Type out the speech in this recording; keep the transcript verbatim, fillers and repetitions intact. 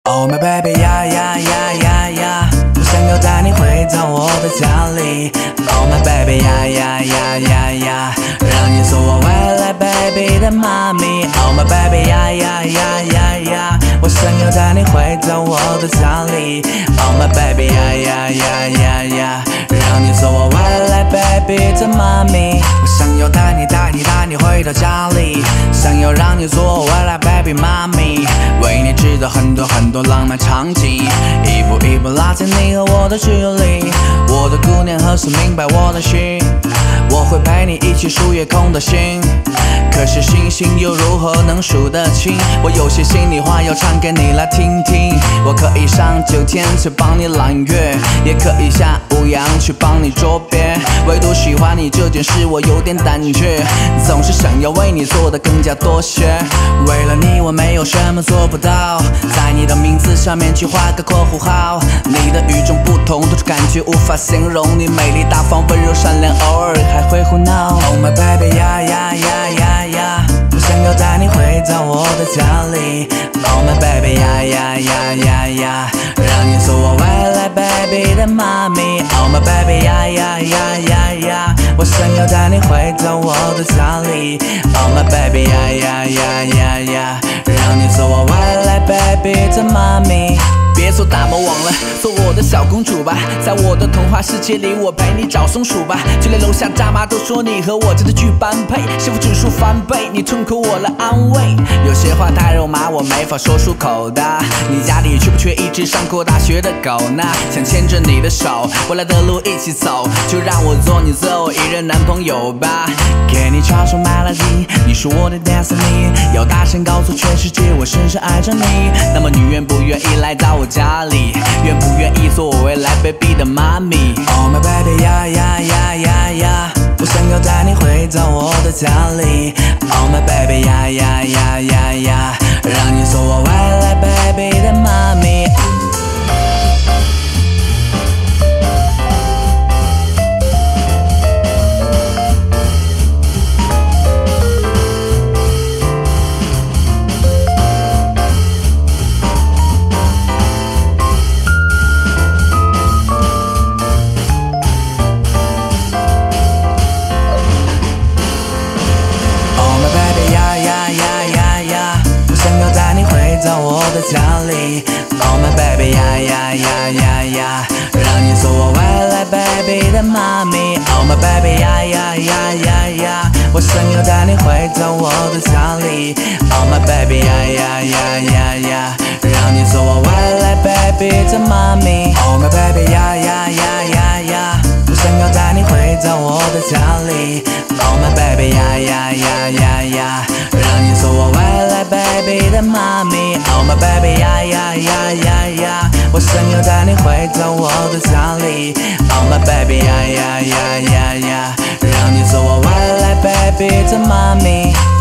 Oh my baby 呀呀呀呀呀，我想要带你回到我的家里。Oh my baby 呀呀呀呀呀，让你做我未来 baby 的妈咪。Oh my baby 呀呀呀呀呀，我想要带你回到我的家里。Oh my baby 呀呀呀呀呀，让你做我未来 baby 的妈咪。我想要带你带你带你回到家里，想要让你做我未来 baby 妈咪，为你制造很多很多浪漫场景，一步一步拉近你和我的距离。我的姑娘何时明白我的心？我会陪你一起数夜空的星，可是星星又如何能数得清？我有些心里话要唱给你来听听。我可以上九天去帮你揽月，也可以下五洋去帮你捉鳖，唯独喜欢你这件事我有点胆怯，总是想要为你做的更加多些。为了你我没有什么做不到，在你的名字上面去画个括弧号。你的与众不同多种感觉无法形容，你美丽大方温柔善良，偶尔还会胡闹。Oh my baby 呀呀呀呀呀，我想要带你回到我的家里。Oh my baby 呀呀呀呀呀，让你做我未来 baby 的妈咪。Oh my baby 呀呀呀呀呀，我想要带你回到我的家里。Oh my baby 呀呀呀呀呀，让你做我未来 baby 的妈咪。别做大魔王了，做我的小公主吧，在我的童话世界里，我陪你找松鼠吧。就连楼下大妈都说你和我真的巨般配，幸福指数翻倍，你痛苦我来安慰。有些话太肉麻，我没法说出口的。你家里缺不缺一只上过大学的狗呢？想牵着你的手，未来的路一起走，就让我做你最后一任男朋友吧。给你唱首 melody， 你是我的 destiny， 要大声告诉全世界我深深爱着你。那么你愿不愿意来到我家里，愿不愿意做我未来 baby 的妈咪？ Oh my baby 呀呀呀呀呀，我想要带你回到我的家里。 Oh my baby 呀呀呀呀呀，让你做我未来 baby 的妈咪。到我的家里。 Oh my baby 呀呀呀呀呀，让你做我未来 baby 的妈咪。 Oh my baby 呀呀呀呀呀，我想要带你回到我的家里。 Oh my baby 呀呀呀呀呀，让你做我未来 baby 的妈咪。 Oh my baby 呀呀呀呀呀，我想要带你回到我的家里。 Oh my baby 呀呀呀呀呀，让你做我未来 baby 的妈咪。 Oh my baby 呀呀呀呀呀，我想要带你回到我的家里。 Oh my baby 呀呀呀呀呀，让你做我未来 baby 的妈咪。